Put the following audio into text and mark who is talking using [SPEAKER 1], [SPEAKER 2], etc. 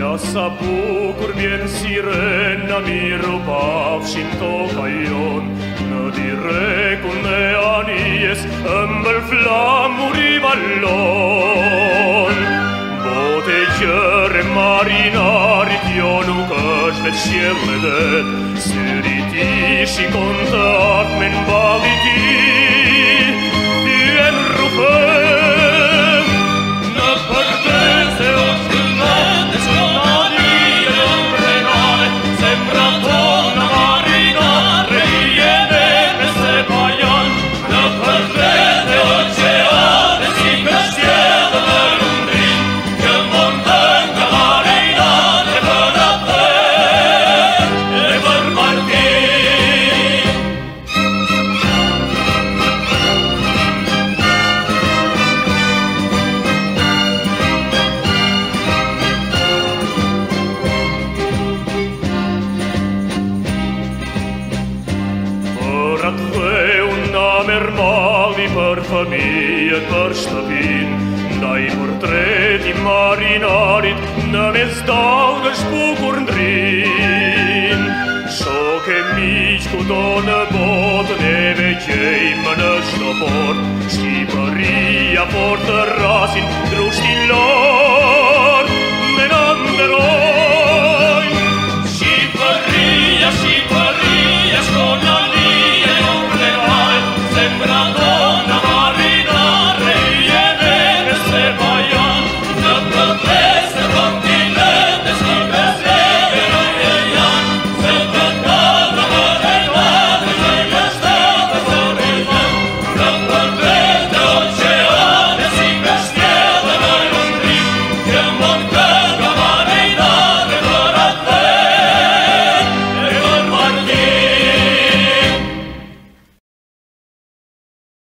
[SPEAKER 1] Ja sa bucur mie-n sirena miropav și-n tocaion, Nă direcul neanies îmbăl flamuri vallon. Botejăre marinari chionu căci ved scielledet, Syriti și contat men baliti, Tien rupem, nă părtese o scâlnete, Scâlnadie împrenare, Sembra donna marinare, Iene peste paian, nă părtese oceane, Si căștiedă lărundin, Că montâncă marinare, Fără te, le vor parti. Fără tău n-amer mali per famiglie, per stăpin, Dai portreti marinarit, n-ames dalgăși bucur-ndrin. Șoche mici cu donă bot, de vechei mănăși topor, Știpăria portă rasin, druștilor.